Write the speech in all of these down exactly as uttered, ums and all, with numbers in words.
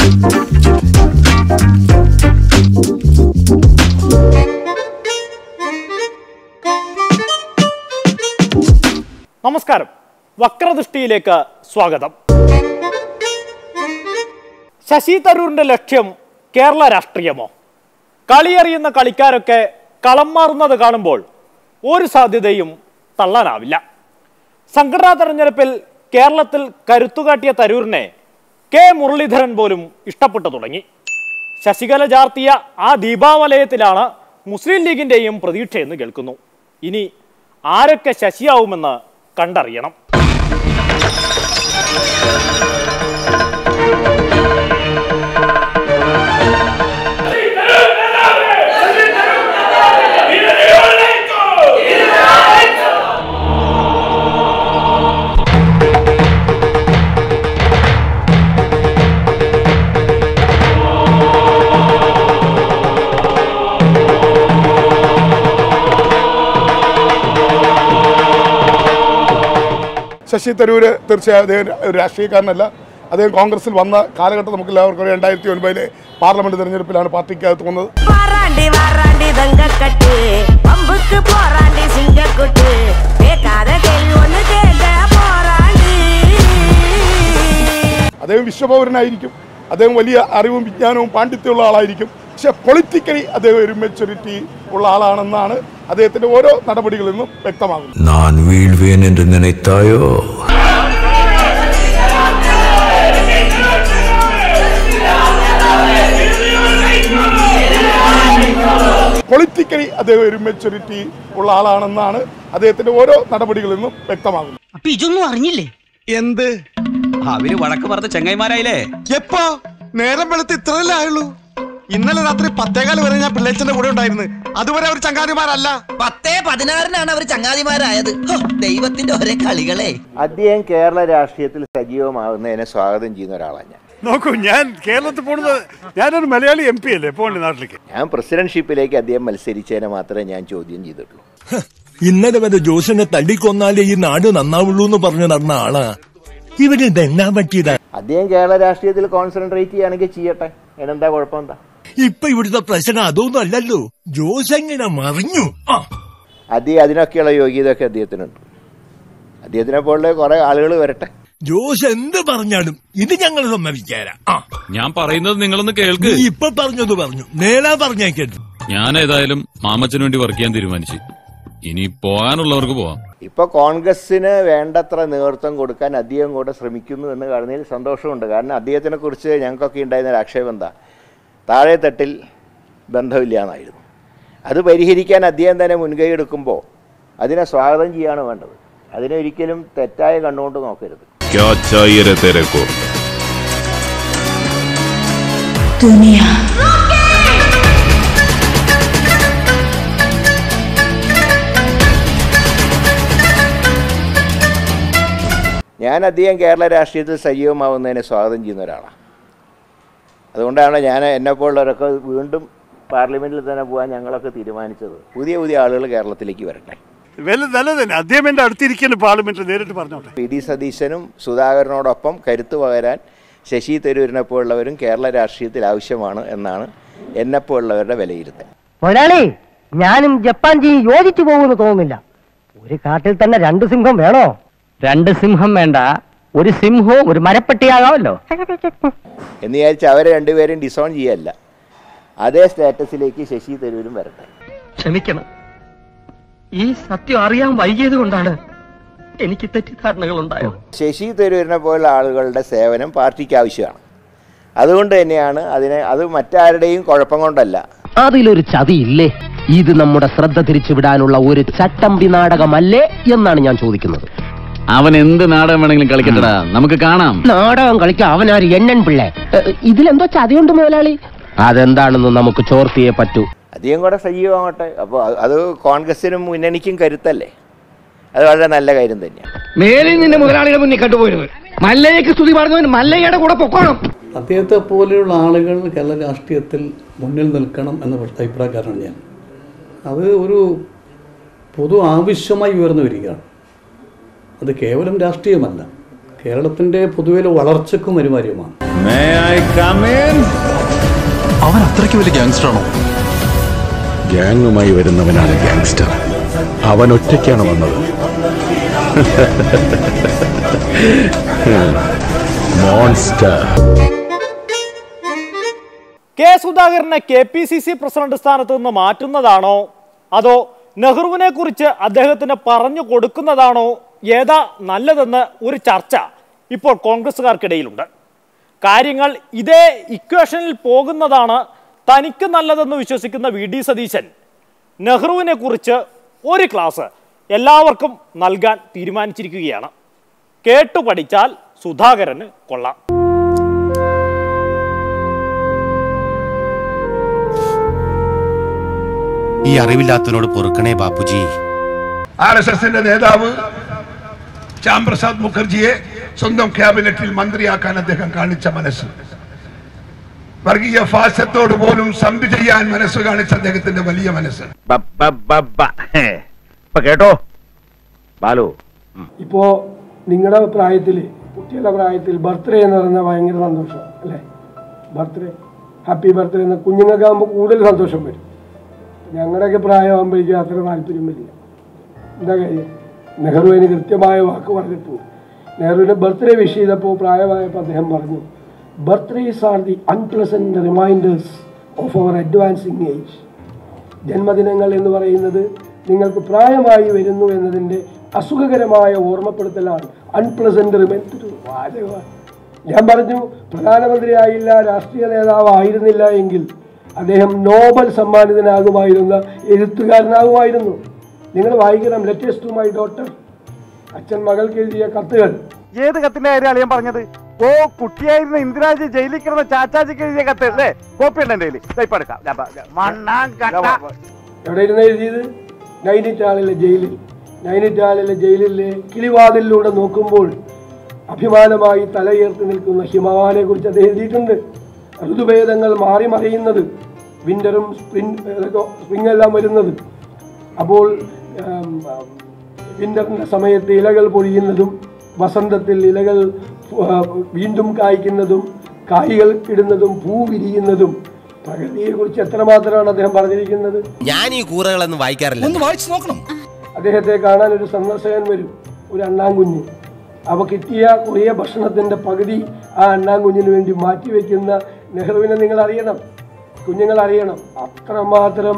നമസ്കാരം, വക്രദൃഷ്ടിയിലേക്ക് സ്വാഗതം. ശശി തരൂരിന്റെ ലക്ഷ്യം കേരള രാഷ്ട്രീയമോ? കളിയറിയുന്ന കളിക്കാരൊക്കെ കളം മാറുന്നത് കാണുമ്പോൾ ഒരു സാധ്യതയും തള്ളാനാവില്ല. സംഘടനാ തെരഞ്ഞെടുപ്പിൽ കേരളത്തിൽ കരുത്തുകാട്ടിയ തരൂരിനെ കെ മുരളീധരൻ പോലും ഇഷ്ടപ്പെട്ടു തുടങ്ങി. ശശികല ചാർത്തിയ ആ ദീപാവലയത്തിലാണ് മുസ്ലിം ലീഗിന്റെയും പ്രതീക്ഷയെന്ന് കേൾക്കുന്നു. ഇനി ആരൊക്കെ ശശിയാവുമെന്ന് കണ്ടറിയണം. ശശി തരൂര് തീർച്ചയായും അദ്ദേഹം ഒരു രാഷ്ട്രീയക്കാരനല്ല. അദ്ദേഹം കോൺഗ്രസിൽ വന്ന കാലഘട്ടം നമുക്ക് എല്ലാവർക്കും രണ്ടായിരത്തി ഒൻപതിലെ പാർലമെന്റ് തെരഞ്ഞെടുപ്പിലാണ് പാർട്ടിക്കകത്ത് വന്നത്. അദ്ദേഹം വിശ്വപൗരനായിരിക്കും, അദ്ദേഹം വലിയ അറിവും വിജ്ഞാനവും പാണ്ഡിത്യമുള്ള ആളായിരിക്കും. പക്ഷെ പൊളിറ്റിക്കലി അദ്ദേഹം ഒരു മെച്യൂരിറ്റി ഉള്ള ആളാണെന്നാണ് അദ്ദേഹത്തിന്റെ ഓരോ നടപടികളിൽ നിന്നും വ്യക്തമാകുന്നത്. ഞാൻ വീഴ്വേൻ എന്ന് നിனைத்தாயோ? പൊളിറ്റിക്കലി അദ്ദേഹം ഒരു മെച്യൂരിറ്റി ഉള്ള ആളാണെന്നാണ് അദ്ദേഹത്തിന്റെ ഓരോ നടപടികളിൽ നിന്നും വ്യക്തമാകുന്നത്. അപ്പൊ ഇതൊന്നും അറിഞ്ഞില്ലേ? എന്ത് അവര് വഴക്ക് പറഞ്ഞ ചെങ്ങൈമാരായില്ലേ? എപ്പോ നേരം വെളുത്ത് ഇത്രയല്ലേ ആയുള്ളൂ? ഇന്നലെ രാത്രി പത്തേകാല് വരെ ഞാൻ പിള്ളേച്ചന്റെ കൂടെ ഉണ്ടായിരുന്നു. അതുവരെ അവർ ചങ്ങാതിമാരല്ല. പത്തേ പതിനാറിനാണ് അവർ ചങ്ങാതിമാരായത്. ദൈവത്തിന്റെ ഒരേ കളികളെ. അദ്ദേഹം കേരള രാഷ്ട്രീയത്തിൽ സജീവമാകുന്നതിനെ സ്വാഗതം ചെയ്യുന്ന ഒരാളാണ് ഞാൻ. നോക്കൂ, ഞാൻ കേരളത്തിൽ പോകുന്നത്, ഞാനൊരു മലയാളി എം പി അല്ലേ പോകേണ്ട നാട്ടിലേക്ക്. ഞാൻ പ്രസിഡന്റ്ഷിപ്പിലേക്ക് അദ്ദേഹം മത്സരിച്ചതിനെ മാത്രമേ ഞാൻ ചോദ്യം ചെയ്തിട്ടുള്ളൂ. ഇന്നലെ വരെ ജോസിനെ തല്ലിക്കൊന്നാലേ ഈ നാട് നന്നാവുള്ളൂ എന്ന് പറഞ്ഞു നടന്ന ആളാ. ഇവിടെ ഇതെന്നാ പറ്റിയതാ? അദ്ദേഹം കേരള രാഷ്ട്രീയത്തിൽ കോൺസെൻട്രേറ്റ് ചെയ്യുകയാണെങ്കിൽ ചെയ്യട്ടെ, അതിനെന്താ കുഴപ്പമെന്താ? ഇപ്പൊ ഇവിടുത്തെ പ്രശ്നം അതൊന്നും അല്ലല്ലോ, ജോസ് എങ്ങനെ മറിഞ്ഞു. അദ്ദേഹം അതിനൊക്കെയുള്ള യോഗ്യതയൊക്കെ അദ്ദേഹത്തിനുണ്ട്. അദ്ദേഹത്തിനെ പോലുള്ള കുറെ ആളുകൾ വരട്ടെ. ജോസ് എന്ത് പറഞ്ഞാലും ഇത് ഞങ്ങൾ സമ്മതിക്കാരാ. ഞാൻ പറയുന്നത് നിങ്ങളൊന്ന് കേൾക്ക്. ഇപ്പൊ പറഞ്ഞത് പറഞ്ഞു, നേരാ പറഞ്ഞേക്കരുത്. ഞാൻ ഏതായാലും മാമച്ചന് വേണ്ടി വർക്ക് ചെയ്യാൻ തീരുമാനിച്ചു. ഇനി പോകാനുള്ളവർക്ക് പോവാം. ഇപ്പൊ കോൺഗ്രസിന് വേണ്ടത്ര നേതൃത്വം കൊടുക്കാൻ അദ്ദേഹം കൂടെ ശ്രമിക്കുന്നു എന്ന് കാണുന്നതിൽ സന്തോഷമുണ്ട്. കാരണം അദ്ദേഹത്തിനെ കുറിച്ച് ഞങ്ങൾക്കൊക്കെ ഉണ്ടായിരുന്ന ഒരു ആക്ഷേപം എന്താ, താഴെ തട്ടിൽ ബന്ധമില്ല എന്നായിരുന്നു. അത് പരിഹരിക്കാൻ അദ്ദേഹം തന്നെ മുൻകൈ എടുക്കുമ്പോൾ അതിനെ സ്വാഗതം ചെയ്യാണ് വേണ്ടത്. അതിനെ ഒരിക്കലും തെറ്റായ കണ്ണുകൊണ്ട് നോക്കരുത്. ഞാൻ അദ്ദേഹം കേരള രാഷ്ട്രീയത്തിൽ സജീവമാവുന്നതിനെ സ്വാഗതം ചെയ്യുന്ന ഒരാളാണ്. അതുകൊണ്ടാണ് ഞാൻ എന്നെപ്പോലുള്ളവരൊക്കെ വീണ്ടും പാർലമെന്റിൽ തന്നെ പോകാൻ ഞങ്ങളൊക്കെ തീരുമാനിച്ചത്. പുതിയ പുതിയ ആളുകൾ കേരളത്തിലേക്ക് വരട്ടെ. അദ്ദേഹം എൻ്റെ അടുത്തിരിക്കുന്നു പാർലമെന്റിൽ, നേരിട്ട് പറഞ്ഞോട്ടെ. പി ഡി സതീശനും സുധാകരനോടൊപ്പം കരുത്തു പകരാൻ ശശി തരൂരിനെ പോലുള്ളവരും കേരള രാഷ്ട്രീയത്തിൽ ആവശ്യമാണ് എന്നാണ് എന്നെപ്പോലുള്ളവരുടെ വിലയിരുത്തൽ. മുതലാളി, ഞാനും ജപ്പാൻ ജി യോജിച്ചു പോകുമെന്ന് തോന്നുന്നില്ല. ഒരു കാട്ടിൽ തന്നെ രണ്ട് സിംഹം വേണോ? രണ്ട് സിംഹം വേണ്ട, ഒരു സിംഹവും ഒരു മരപ്പട്ടിയാകാമല്ലോ എന്ന് വിചാരിച്ച് അവരെ രണ്ടുപേരും ഡിസോൺ ചെയ്യല്ല, അതേ സ്റ്റാറ്റസിലേക്ക് ശശി തരൂരും വരട്ടെ. ക്ഷമിക്കണം, ഈ സത്യം അറിയാൻ വൈകിയത് കൊണ്ടാണ് എനിക്ക് തെറ്റിദ്ധാരണകൾ ഉണ്ടായത്. ശശി തരൂരിനെ പോലുള്ള ആളുകളുടെ സേവനം പാർട്ടിക്ക് ആവശ്യമാണ്. അതുകൊണ്ട് തന്നെയാണ് അതിനെ, അത് മറ്റാരുടെയും കുഴപ്പം കൊണ്ടല്ല. അതിലൊരു ചതിയില്ലേ? ഇത് നമ്മുടെ ശ്രദ്ധ തിരിച്ചുവിടാനുള്ള ഒരു ചട്ടമ്പി നാടകമല്ലേ എന്നാണ് ഞാൻ ചോദിക്കുന്നത്. അവൻ എന്ത് നാടകം വേണമെങ്കിലും കളിക്കട്ടടാ, നമുക്ക് കാണാം. നാടകം കളിക്കാൻ അവനാര് എണ്ണൻ പിള്ളേ? ഇതിലെന്തോ ചതിയുണ്ട് മുതലാളി. അതെന്താണെന്ന് നമുക്ക് ചോർത്തിയേ പറ്റൂ. അധികം കൂടെ സജീവമാകട്ടെ. അപ്പോൾ അത് കോൺഗ്രസിനും മുന്നണിക്കും കരുത്തല്ലേ, അത് വളരെ നല്ല കാര്യം തന്നെയാണ്. മേലിൽ നിന്റെ മുതലാളിയുടെ മുന്നിൽ കണ്ടുപോയത് മല്ലയ്ക്ക് സ്തുതി പറഞ്ഞവൻ മല്ലയ്യയുടെ കൂടെ പൊക്കോണം. അദ്ദേഹത്തെ പോലെയുള്ള ആളുകൾ കേരള രാഷ്ട്രീയത്തിൽ മുന്നിൽ നിൽക്കണം എന്ന അഭിപ്രായക്കാരനാണ് ഞാൻ. അത് ഒരു പൊതു ആവശ്യമായി ഉയർന്നു വരികയാണ്. അത് കേവലം രാഷ്ട്രീയമല്ല, കേരളത്തിൻ്റെ പൊതുവിലെ വളർച്ചയ്ക്കും അനിവാര്യമാണ്. അവൻ അത്രയ്ക്ക് വലിയ ഗാങ്സ്റ്റർ ആണോ? ഗ്യാങ്ങുമായി വരുന്നവനാണ് ഗ്യാങ്സ്റ്റർ. അവൻ ഒറ്റയ്ക്കാണ് വന്നത്. മോൺസ്റ്റർ. കെ സുധാകരനെ K P C C president സ്ഥാനത്ത് നിന്ന് മാറ്റുന്നതാണോ അതോ നെഹ്റുവിനെ കുറിച്ച് അദ്ദേഹത്തിന് പറഞ്ഞു കൊടുക്കുന്നതാണോ ഏതാ നല്ലതെന്ന് ഒരു ചർച്ച ഇപ്പോൾ കോൺഗ്രസുകാർക്കിടയിലുണ്ട്. കാര്യങ്ങൾ ഇതേ ഇക്വേഷനിൽ പോകുന്നതാണ് തനിക്ക് നല്ലതെന്ന് വിശ്വസിക്കുന്ന വി ഡി സതീശൻ നെഹ്റുവിനെ കുറിച്ച് ഒരു ക്ലാസ് എല്ലാവർക്കും നൽകാൻ തീരുമാനിച്ചിരിക്കുകയാണ്. കേട്ടു പഠിച്ചാൽ സുധാകരന് കൊള്ളാം. ഈ അറിവില്ലാത്തവനോട് പൊറുക്കണേ ബാപ്പുജി. ആർ എസ് എസിന്റെ നേതാവ് ശ്യാം പ്രസാദ് മുഖർജിയെ സ്വന്തം ക്യാബിനറ്റിൽ മന്ത്രിയാക്കാൻ അദ്ദേഹം കാണിച്ച മനസ്സ്, വർഗീയ ഫാസത്തോട് പോലും സന്ധി ചെയ്യാൻ മനസ്സ് കാണിച്ച അദ്ദേഹത്തിന്റെ വലിയ മനസ്സ്. കേട്ടോ ബാലു, ഇപ്പോ നിങ്ങളുടെ പ്രായത്തിൽ, കുട്ടികളുടെ പ്രായത്തിൽ ബർത്ത്ഡേ എന്ന് പറഞ്ഞാൽ ഭയങ്കര സന്തോഷം അല്ലേ? ബർത്ത്ഡേ, ഹാപ്പി ബർത്ത്ഡേ എന്ന് കുഞ്ഞുങ്ങൾക്കാകുമ്പോൾ കൂടുതൽ സന്തോഷം വരും. ഞങ്ങളുടെയൊക്കെ പ്രായമാകുമ്പോഴേക്കും അത്ര താല്പര്യം വരില്ല. എന്താ കാര്യം? നെഹ്റുവിന് കൃത്യമായ വാക്ക് പറഞ്ഞിട്ടുണ്ട്. നെഹ്റുവിൻ്റെ ബർത്ത്ഡേ വിഷ് ചെയ്തപ്പോൾ പ്രായമായപ്പോൾ അദ്ദേഹം പറഞ്ഞു, birthdays are the unpleasant reminders of our advancing age. ജന്മദിനങ്ങൾ എന്ന് പറയുന്നത് നിങ്ങൾക്ക് പ്രായമായി വരുന്നു എന്നതിൻ്റെ അസുഖകരമായ ഓർമ്മപ്പെടുത്തലാണ്. അൺപ്ലസന്റ് റിമൈൻഡർ വാചകമാണ്. ഞാൻ പറഞ്ഞു, പ്രധാനമന്ത്രിയായില്ല, രാഷ്ട്രീയ നേതാവ് ആയിരുന്നില്ല എങ്കിൽ അദ്ദേഹം നോബൽ സമ്മാനിതനാകുമായിരുന്ന എഴുത്തുകാരനാകുമായിരുന്നു. നിങ്ങൾ വായിക്കണം ലെറ്റേഴ്സ് ടു മൈ ഡോട്ടർ, അച്ഛൻ മകൾക്ക് എഴുതിയ കത്തുകൾ. ഏത് കത്തിന്റെ കാര്യം അളിയൻ പറഞ്ഞത്? ഓ, കുട്ടിയായിരുന്ന ഇന്ദിരാജി ജയിലിൽ കിടന്ന ചാച്ചാജിക്ക് എഴുതിയ കത്ത് അല്ലേ? കോപ്പി ഉണ്ട് എൻ്റെ എവിടെ ഇരുന്ന് എഴുതിയത്? നൈനിറ്റാളിലെ ജയിലിൽ. നൈനിറ്റാളിലെ ജയിലിലെ കിളിവാതിലൂടെ നോക്കുമ്പോൾ അഭിമാനമായി തലയുയർത്തി നിൽക്കുന്ന ഹിമവാനെ കുറിച്ച് അദ്ദേഹം എഴുതിയിട്ടുണ്ട്. ഋതുഭേദങ്ങൾ മാറി മറിയുന്നത്, വിന്ററും സ്പ്രിങ് സ്പ്രിങ് എല്ലാം വരുന്നത്. അപ്പോൾ വിന്ററിൻ്റെ സമയത്ത് ഇലകൾ പൊഴിയുന്നതും വസന്തത്തിൽ ഇലകൾ വീണ്ടും കായ്ക്കുന്നതും കായ്കൾ ഇടുന്നതും പൂ വിരിയുന്നതും പ്രകൃതിയെ കുറിച്ച് എത്രമാത്രമാണ് അദ്ദേഹം പറഞ്ഞിരിക്കുന്നത്. ഞാൻ ഈ കൂറകളൊന്നും വായിക്കാറില്ല, ഒന്ന് വായിച്ചു നോക്കണം. അദ്ദേഹത്തെ കാണാൻ ഒരു സന്ദർശകൻ വരും, ഒരു അണ്ണാൻകുഞ്ഞ്. അപ്പോൾ കിട്ടിയ കുറേ ഭക്ഷണത്തിൻ്റെ പകുതി ആ അണ്ണാൻകുഞ്ഞിന് വേണ്ടി മാറ്റിവെക്കുന്ന നെഹ്റുവിനെ നിങ്ങൾ അറിയണം, കുഞ്ഞുങ്ങൾ അറിയണം. അത്രമാത്രം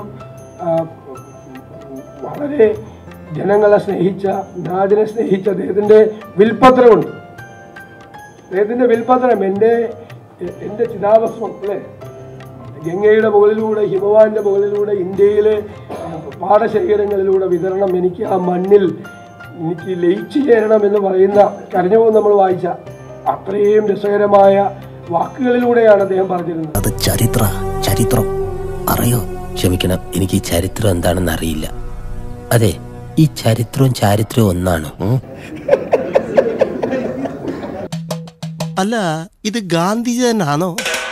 വളരെ ജനങ്ങളെ സ്നേഹിച്ച, നാടിനെ സ്നേഹിച്ച അദ്ദേഹത്തിൻ്റെ വിൽപത്രമുണ്ട്. അദ്ദേഹത്തിൻ്റെ വിൽപത്രം എൻ്റെ എൻ്റെ ചിതാഭസ്മം അല്ലേ, ഗംഗയുടെ മുകളിലൂടെ, ഹിമവാന്റെ മുകളിലൂടെ, ഇന്ത്യയിലെ പാടശേഖരങ്ങളിലൂടെ വിതരണം, എനിക്ക് ആ മണ്ണിൽ എനിക്ക് ലയിച്ചു ചേരണം എന്ന് പറയുന്ന, കരഞ്ഞു പോകും നമ്മൾ വായിച്ച അത്രയും രസകരമായ വാക്കുകളിലൂടെയാണ് അദ്ദേഹം പറഞ്ഞിരുന്നത്. അത് ചരിത്ര ചരിത്രം അറിയോ? ക്ഷമിക്കണം, എനിക്ക് ഈ ചരിത്രം എന്താണെന്ന് അറിയില്ല. അതെ, ഈ ചരിത്രവും ചാരിത്രവും ഒന്നാണ്. അല്ല, ഇത് ഗാന്ധിജി തന്നെയാണോ?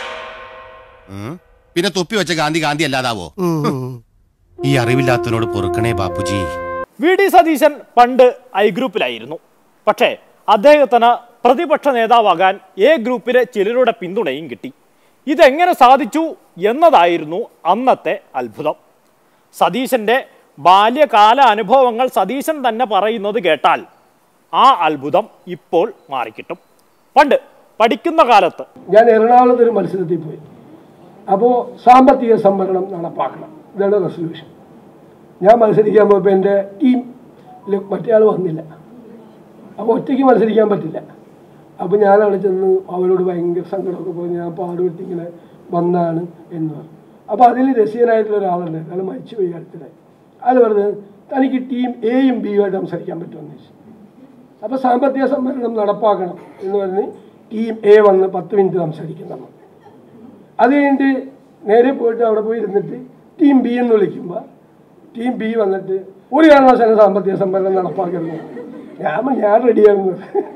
പിന്നെ തൊപ്പി വെച്ച ഗാന്ധി ഗാന്ധി അല്ലാതാവോ? ഈ അറിവില്ലാത്തവനോട് പൊറുക്കണേ ബാപ്പുജി. വി ഡി സതീശൻ പണ്ട് ഐ ഗ്രൂപ്പിലായിരുന്നു. പക്ഷേ അദ്ദേഹത്തിന് പ്രതിപക്ഷ നേതാവാകാൻ എ ഗ്രൂപ്പിലെ ചിലരുടെ പിന്തുണയും കിട്ടി. ഇതെങ്ങനെ സാധിച്ചു എന്നതായിരുന്നു അന്നത്തെ അത്ഭുതം. സതീശൻ്റെ ബാല്യകാല അനുഭവങ്ങൾ സതീശൻ തന്നെ പറയുന്നത് കേട്ടാൽ ആ അത്ഭുതം ഇപ്പോൾ മാറിക്കിട്ടും. പണ്ട് പഠിക്കുന്ന കാലത്ത് ഞാൻ എറണാകുളത്ത് ഒരു മത്സരത്തിൽ പോയി. അപ്പോൾ സാമ്പത്തിക സംവരണം നടപ്പാക്കണം, ഇതാണ് റെസൊല്യൂഷൻ. ഞാൻ മത്സരിക്കാൻ പോയപ്പോൾ എൻ്റെ ടീമിൽ മറ്റേ ആൾ വന്നില്ല. അപ്പോൾ ഒറ്റയ്ക്ക് മത്സരിക്കാൻ പറ്റില്ല. അപ്പോൾ ഞാൻ അവിടെ ചെന്ന് അവരോട് ഭയങ്കര സങ്കടമൊക്കെ പോയി, ഞാൻ പാടുപെട്ടി ഇങ്ങനെ വന്നാണ് എന്ന് പറഞ്ഞു. അപ്പോൾ അതിൽ രസീയനായിട്ടുള്ള ഒരാളുണ്ട്, അയാൾ മരിച്ചുപോയി അടുത്തിടെ. അയാൾ പറഞ്ഞത് തനിക്ക് ടീം എയും ബിയും ആയിട്ട് സംസാരിക്കാൻ പറ്റുമെന്ന് ചോദിച്ചു. അപ്പോൾ സാമ്പത്തിക സംവരണം നടപ്പാക്കണം എന്ന് പറഞ്ഞ് ടീം എ വന്ന് പത്ത് മിനിറ്റ് സംസാരിക്കും നമ്മൾ. അത് കഴിഞ്ഞിട്ട് നേരെ പോയിട്ട് അവിടെ പോയി ഇരുന്നിട്ട് ടീം ബി എന്ന് വിളിക്കുമ്പോൾ ടീം ബി വന്നിട്ട് ഒരു കാരണവശാലും സാമ്പത്തിക സംവരണം നടപ്പാക്കരുത്. ഞാൻ ഞാൻ റെഡിയാകുന്നു.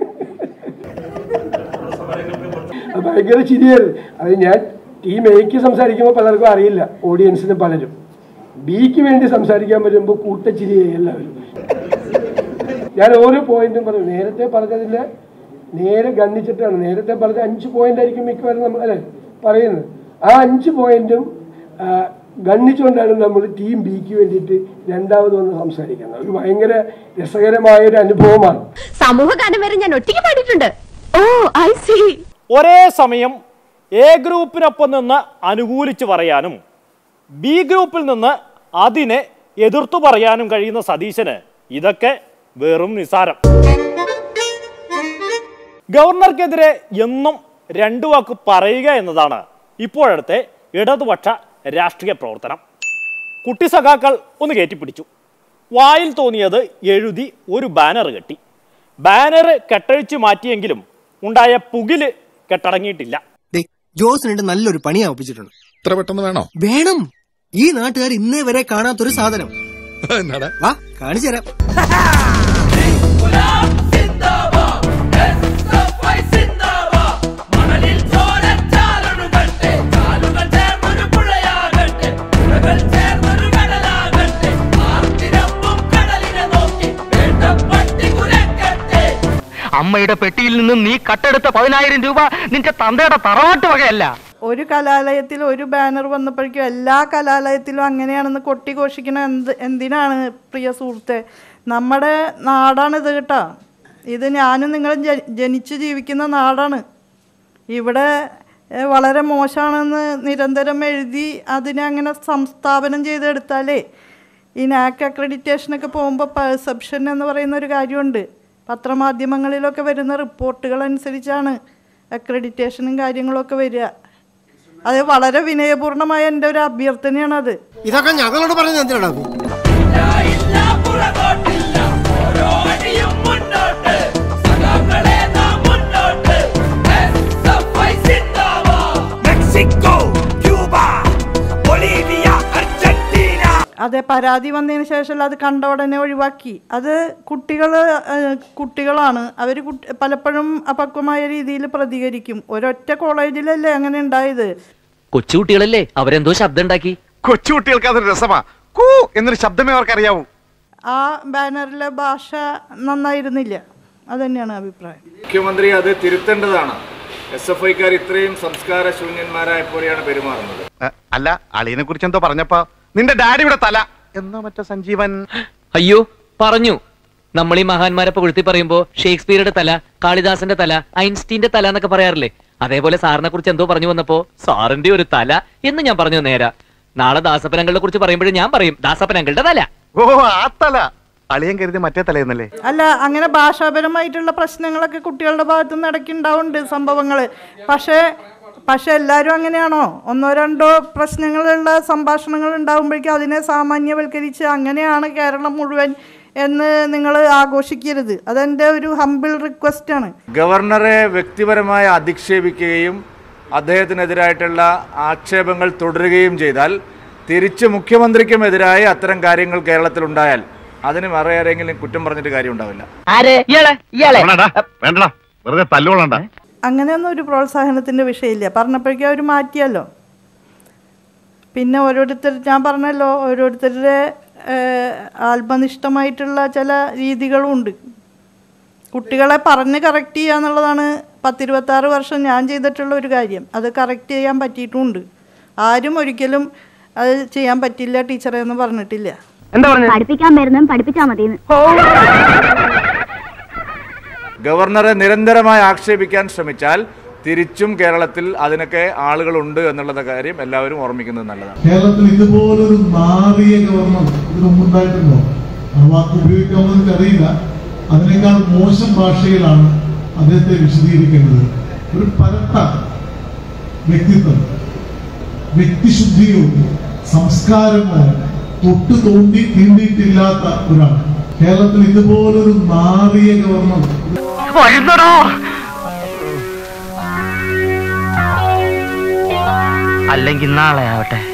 അത് ഭയങ്കര ചിരിയായിരുന്നു. അത് ഞാൻ ടീം എക്ക് സംസാരിക്കുമ്പോൾ പലർക്കും അറിയില്ല, ഓഡിയൻസിന് പലരും. ബിക്ക് വേണ്ടി സംസാരിക്കാൻ വരുമ്പോൾ കൂട്ടച്ചിരിയായി എല്ലാവരും. ഞാൻ ഓരോ പോയിന്റും പറയും. നേരത്തെ പറഞ്ഞതിൻ്റെ നേരെ ഗണ്ണിച്ചിട്ടാണ്. നേരത്തെ പറഞ്ഞ അഞ്ച് പോയിന്റ് ആയിരിക്കും മിക്കവാറും നമ്മൾ അല്ലെ പറയുന്നത്. ആ അഞ്ച് പോയിന്റും ഗണ്ണിച്ചുകൊണ്ടാണ് നമ്മൾ ടീം ബിക്ക് വേണ്ടിയിട്ട് രണ്ടാമത് വന്ന് സംസാരിക്കുന്നത്. ഒരു ഭയങ്കര രസകരമായ ഒരു അനുഭവമാണ്. സമൂഹഗാനം വരെ ഞാൻ ഒറ്റയ്ക്ക് പാടിയിട്ടുണ്ട്. Oh I see. ഒരേ സമയം എ ഗ്രൂപ്പിനൊപ്പം നിന്ന് അനുകൂലിച്ച് പറയാനും ബി ഗ്രൂപ്പിൽ നിന്ന് അതിനെ എതിർത്തു പറയാനും കഴിയുന്ന സതീശന് ഇതൊക്കെ വെറും നിസാരം. ഗവർണർക്കെതിരെ എന്നും രണ്ടു വാക്ക് പറയുക എന്നതാണ് ഇപ്പോഴത്തെ ഇടതുപക്ഷ രാഷ്ട്രീയ പ്രവർത്തനം. കുട്ടി സഖാക്കൾ ഒന്ന് കയറ്റിപ്പിടിച്ചു. വായിൽ തോന്നിയത് എഴുതി ഒരു ബാനർ കെട്ടി. ബാനർ കെട്ടഴിച്ചു മാറ്റിയെങ്കിലും ഉണ്ടായ പുകില് കെട്ടടങ്ങിയിട്ടില്ല. ജോസിനുണ്ട് നല്ലൊരു പണിയാ ഒപ്പിച്ചിട്ടുണ്ട്. ഇത്ര പെട്ടെന്ന് വേണോ? വേണം. ഈ നാട്ടുകാർ ഇന്നേ വരെ കാണാത്തൊരു സാധനം. വാ കാണിച്ചു തരാം. അമ്മയുടെ പെട്ടിയിൽ നിന്നും നീ കട്ടെടുത്ത പതിനായിരം രൂപ നിന്റെ തന്തയുടെ തറവാട്ട് വകയല്ല. ഒരു കലാലയത്തിൽ ഒരു ബാനർ വന്നപ്പോഴേക്കും എല്ലാ കലാലയത്തിലും അങ്ങനെയാണെന്ന് കൊട്ടിഘോഷിക്കണ എന്ത് എന്തിനാണ് പ്രിയ സുഹൃത്തെ? നമ്മുടെ നാടാണിത് കേട്ടോ. ഇത് ഞാനും നിങ്ങളും ജനിച്ചു ജീവിക്കുന്ന നാടാണ്. ഇവിടെ വളരെ മോശമാണെന്ന് നിരന്തരം എഴുതി അതിനെ അങ്ങനെ സംസ്ഥാപനം ചെയ്തെടുത്താലേ ഈ നാക് അക്രഡിറ്റേഷനൊക്കെ പോകുമ്പോൾ പെർസെപ്ഷൻ എന്ന് പറയുന്ന ഒരു കാര്യമുണ്ട്. പത്രമാധ്യമങ്ങളിലൊക്കെ വരുന്ന റിപ്പോർട്ടുകൾ അനുസരിച്ചാണ് അക്രഡിറ്റേഷനും കാര്യങ്ങളൊക്കെ വരിക. അത് വളരെ വിനയപൂർണമായ എൻ്റെ ഒരു അഭ്യർത്ഥനയാണത്. ഇതൊക്കെ ഞങ്ങളോട് പറയുന്നത് എന്തിനാണ്? അതെ, പരാതി വന്നതിന് ശേഷം അത് കണ്ട ഉടനെ ഒഴിവാക്കി. അത് കുട്ടികൾ കുട്ടികളാണ് അവർ പലപ്പോഴും അപക്വമായ രീതിയിൽ പ്രതികരിക്കും. ഒരൊറ്റ കോളേജിലല്ലേ അങ്ങനെ ഉണ്ടായത്? കൊച്ചുകുട്ടികളല്ലേ, അവരെന്തോ ശബ്ദം ഉണ്ടാക്കി. കൊച്ചുകുട്ടികൾക്ക് അതൊരു രസമാ. കൂ എന്നൊരു ശബ്ദമേ അവർക്ക് അറിയാവൂ. ആ ബാനറിലെ ഭാഷ നന്നായിരുന്നില്ല. അതന്നെയാണ് അഭിപ്രായം. മുഖ്യമന്ത്രി അത് തിരുത്തേണ്ടതാണ്. എസ് എഫ് ഐക്കാർ ഇത്രയും സംസ്കാര ശൂന്യന്മാരായപ്പോഴാണ് പെരുമാറുന്നത്. അല്ല, അളിയനെ കുറിച്ച് എന്തോ പറഞ്ഞപ്പോ നിന്റെ ഡാഡിയുടെ തല എന്നോ മറ്റോ സഞ്ജീവൻ. അയ്യോ പറഞ്ഞു. നമ്മൾ ഈ മഹാന്മാരെ പുകഴ്ത്തി പറയുമ്പോ ഷേക്സ്പിയറുടെ തല, കാളിദാസന്റെ തല, ഐൻസ്റ്റീന്റെ തല എന്നൊക്കെ പറയാറില്ലേ? അതേപോലെ സാറിനെ കുറിച്ച് എന്തോ പറഞ്ഞു വന്നപ്പോ സാറിന്റെ ഒരു തല എന്ന് ഞാൻ പറഞ്ഞു നേരാ. നാളെ ദാസപ്പനങ്ങളുടെ കുറിച്ച് പറയുമ്പോഴും ഞാൻ പറയും ദാസപ്പനങ്ങളുടെ തല. ഓ ആ തല. അളിയൻ കരുതി മറ്റേ തലയെന്നല്ലേ? അല്ല, അങ്ങനെ ഭാഷാപരമായിട്ടുള്ള പ്രശ്നങ്ങളൊക്കെ കുട്ടികളുടെ ഭാഗത്തു നിന്ന് ഇടയ്ക്ക് ഉണ്ടാവുന്നുണ്ട് സംഭവങ്ങൾ. പക്ഷേ പക്ഷെ എല്ലാവരും അങ്ങനെയാണോ? ഒന്നോ രണ്ടോ പ്രശ്നങ്ങളുള്ള സംഭാഷണങ്ങൾ ഉണ്ടാകുമ്പോഴേക്കും അതിനെ സാമാന്യവൽക്കരിച്ച് അങ്ങനെയാണ് കേരളം മുഴുവൻ എന്ന് നിങ്ങൾ ആഘോഷിക്കരുത്. അതെൻ്റെ ഒരു ഹംബിൾ റിക്വസ്റ്റ് ആണ്. ഗവർണറെ വ്യക്തിപരമായി അധിക്ഷേപിക്കുകയും അദ്ദേഹത്തിനെതിരായിട്ടുള്ള ആക്ഷേപങ്ങൾ തുടരുകയും ചെയ്താൽ തിരിച്ച് മുഖ്യമന്ത്രിക്കുമെതിരായി അത്തരം കാര്യങ്ങൾ കേരളത്തിൽ ഉണ്ടായാൽ അതിന് മറയാരെങ്കിലും കുറ്റം പറഞ്ഞിട്ട് കാര്യം ഉണ്ടാവില്ല. വെറുതെ തല്ലുകൊള്ളണ്ട. അങ്ങനെയൊന്നും ഒരു പ്രോത്സാഹനത്തിൻ്റെ വിഷയമില്ല. പറഞ്ഞപ്പോഴേക്കും അവർ മാറ്റിയല്ലോ. പിന്നെ ഓരോരുത്തർ, ഞാൻ പറഞ്ഞല്ലോ, ഓരോരുത്തരുടെ ആത്മനിഷ്ഠമായിട്ടുള്ള ചില രീതികളും ഉണ്ട്. കുട്ടികളെ പറഞ്ഞ് കറക്റ്റ് ചെയ്യുക എന്നുള്ളതാണ് പത്തിരുപത്താറ് വർഷം ഞാൻ ചെയ്തിട്ടുള്ള ഒരു കാര്യം. അത് കറക്റ്റ് ചെയ്യാൻ പറ്റിയിട്ടുമുണ്ട്. ആരും ഒരിക്കലും അത് ചെയ്യാൻ പറ്റില്ല ടീച്ചറെ എന്ന് പറഞ്ഞിട്ടില്ല. എന്താ പറഞ്ഞത്? പഠിപ്പിക്കാൻ വരുന്ന പഠിപ്പിച്ചാൽ മതി. ഗവർണറെ നിരന്തരമായി ആക്ഷേപിക്കാൻ ശ്രമിച്ചാൽ തിരിച്ചും കേരളത്തിൽ അതിനൊക്കെ ആളുകളുണ്ട് എന്നുള്ള കാര്യം എല്ലാവരും ഓർമ്മിക്കുന്നത് നല്ലതാണ്. കേരളത്തിൽ ഇതുപോലൊരു നാറിയ ഗവർണർ ഇതിനു മുമ്പുണ്ടായിട്ടുണ്ടോ? ആ വാക്ക് ഉപയോഗിക്കാമെന്ന് എനിക്കറിയില്ല. അതിനേക്കാൾ മോശം ഭാഷയിലാണ് അദ്ദേഹത്തെ വിശദീകരിക്കേണ്ടത്. ഒരു പരട്ട വ്യക്തിത്വം, വ്യക്തിശുദ്ധിയോ സംസ്കാരമോ തൊട്ട് തോണ്ടി തീണ്ടിയിട്ടില്ലാത്ത ഒരാൾ. കേരളത്തിൽ ഇതുപോലൊരു നാറിയ ഗവർണർ അല്ലെങ്കിൽ നാളെ ആവട്ടെ.